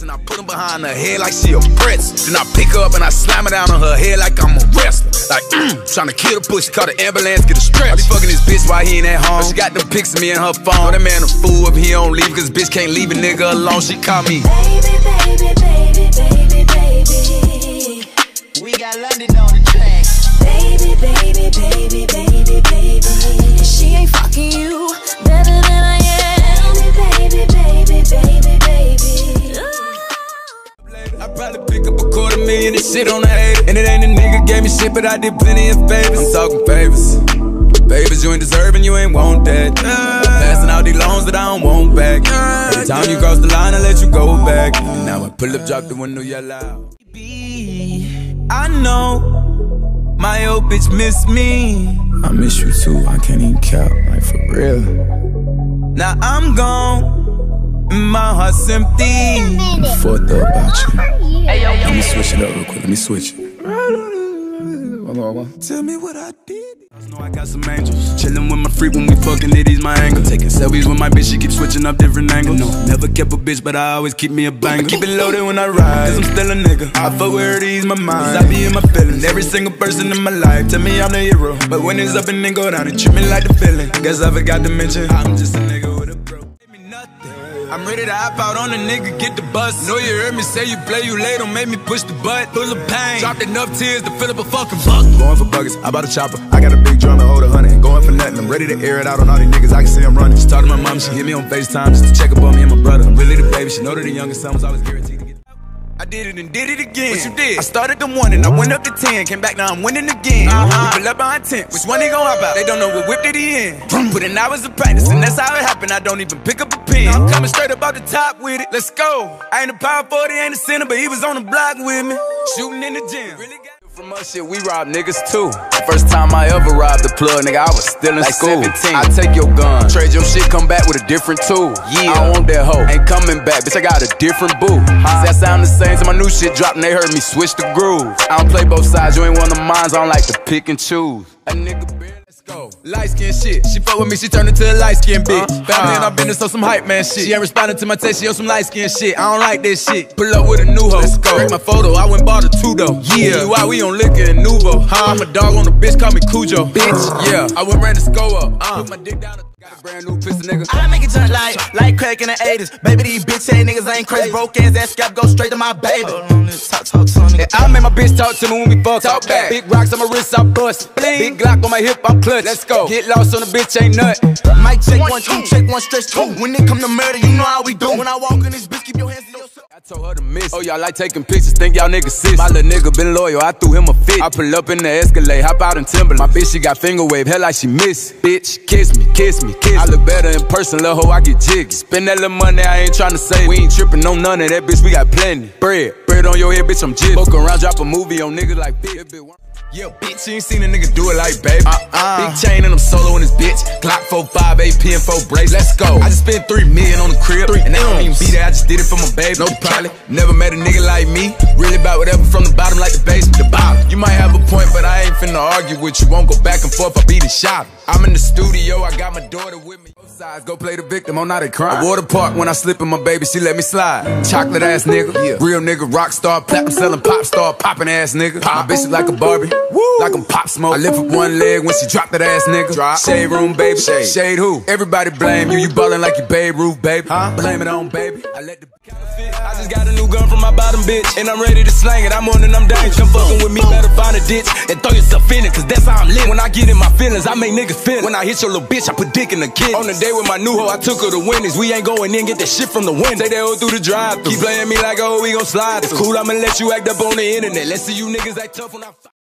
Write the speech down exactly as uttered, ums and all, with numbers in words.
and I put them behind her head like she a pretzel. Then I pick her up and I slam it down on her head like I'm a wrestler. Like, mm, trying to kill the pussy, call the ambulance, get a stretch. I be fucking this bitch while he ain't at home. She got them pics of me in her phone. Know that man a fool if he don't leave, cause bitch can't leave a nigga alone. She call me baby, baby, baby, baby, baby. We got London on the track. Baby, baby, baby, baby, baby. She ain't fucking you better than I am. Baby, baby, baby, baby, baby. I probably pick up a quarter million and shit on the hater. And it ain't a nigga gave me shit, but I did plenty of favors. I'm talking favors. Favors you ain't deserving, you ain't want that. Passing out these loans that I don't want back. Every time you cross the line, I let you go back. And now I pull up, drop the window, yell out. I know my old bitch miss me. I miss you too, I can't even count, like for real. Now I'm gone, and my heart's empty. I fucked up about you. Let me switch it up real quick, let me switch it. Tell me what I did. I know I got some angels. Chillin' with my freak when we fucking it, he's my angle. Taking selfies with my bitch, she keep switching up different angles. No, never kept a bitch, but I always keep me a banger. Keep it loaded when I ride, cause I'm still a nigga. I fuck with her to ease my mind, cause I be in my feelings. Every single person in my life tell me I'm the hero, but when it's up and then go down, it treat me like the feeling. Guess I forgot to mention I'm just a nigga with a bro. I'm ready to hop out on a nigga, get the bus. Know you heard me say you play, you late, don't make me push the butt. Full of pain, dropped enough tears to fill up a fucking bucket. Going for buckets, I bought a chopper. I got a big drum to hold a hundred. Going for nothing, I'm ready to air it out on all these niggas. I can see I'm running. She talked to my mom, she hit me on FaceTime just to check up on me and my brother. I'm really the baby, she know that the youngest son was always guaranteed to get. I did it and did it again. What you did? I started the one and I went up to ten. Came back, now I'm winning again. Uh-huh. We pull up behind ten. Which one they gon' hop out? They don't know what whip did he in. Put in hours of practice and that's how it happened. I don't even pick up a pen. I'm coming straight up out the top with it. Let's go. I ain't a power forty, ain't a center, but he was on the block with me. Shooting in the gym. Really got from us shit, we rob niggas too. First time I ever robbed the plug, nigga, I was still in like school. seventeen. I take your gun, trade your shit, come back with a different tool. Yeah, I don't want that hoe, ain't coming back, bitch, I got a different boo. See, I sound the same to my new shit drop and they heard me switch the groove. I don't play both sides, you ain't one of mine, I don't like to pick and choose. A nigga bitch. Go. Light skin shit, she fuck with me, she turned into a light skin bitch. Uh, Family uh, and I been so some hype man shit. She ain't responding to my text, she on some light skin shit. I don't like this shit. Pull up with a new hoe. Let's go. Break my photo, I went bought a two though. Yeah, why we on liquor and Nuvo? Huh? I'm a dog on the bitch, call me Cujo. Bitch, yeah, I went ran the score up. Uh, put my dick down. Got a brand new pistol, nigga. I make it jump like, like crack in the eighties. Baby, these bitch ass niggas ain't crazy. Broke ass, that scrap go straight to my baby. Talk, talk, talk, yeah, I make my bitch talk to me when we fuck. Talk back. Big rocks on my wrist, I bust. Bling. Big Glock on my hip, I'm clutch. Let's go. Get lost on the bitch, ain't nut. Mic check one, two, check one, stretch two. When it come to murder, you know how we do. When I walk in this bitch, keep your hands to yourself. I told her to miss. Oh, y'all like taking pictures, think y'all niggas sis. My little nigga been loyal, I threw him a fit. I pull up in the Escalade, hop out in Timberland. My bitch, she got finger wave, hell like she miss. Bitch, kiss me, kiss me, kiss me. I look better in person, little hoe, I get jiggy. Spend that little money, I ain't tryna save. We ain't trippin' on none of that, bitch, we got plenty. Bread, bread on your head, bitch, I'm jiggy. Fuck around, drop a movie on niggas like bitch. Yeah, bitch, you ain't seen a nigga do it like baby. Uh-uh. Big chain and I'm solo in this bitch. Glock four five, A P and four brace. Let's go. I just spent three million on the crib, three and I don't even be there. I just did it for my baby. No probably never met a nigga like me. Really about whatever from the bottom, like the basement. The bottom. You might have a point, but I ain't finna argue with you. Won't go back and forth. I be the shop. I'm in the studio. I got my daughter with me. Both sides go play the victim. I'm not a crime. I wore the park when I slip in my baby. She let me slide. Chocolate ass nigga. Yeah. Real nigga, rock star, platinum selling pop star, popping ass nigga. Pop. My bitch is like a Barbie. Woo. Like I'm pop smoke. I lift up one leg when she dropped that ass nigga. Drop. Shade room, baby. Shade. Shade who? Everybody blame you. You ballin' like you Babe Ruth, baby. Huh? Blame it on baby. I let the counterfeit. I just got a new gun from my bottom bitch, and I'm ready to slang it. I'm on and I'm dangerous. Come fucking with me, better find a ditch and throw yourself in it, cause that's how I'm lit. When I get in my feelings, I make niggas feel it. When I hit your little bitch, I put dick in the kid. On the day with my new hoe, I took her to Wendy's. We ain't going in, get that shit from the window. Take that hoe through the drive. Keep playing me like, oh, we gon' slide. It's cool, I'ma let you act up on the internet. Let's see you niggas act tough when I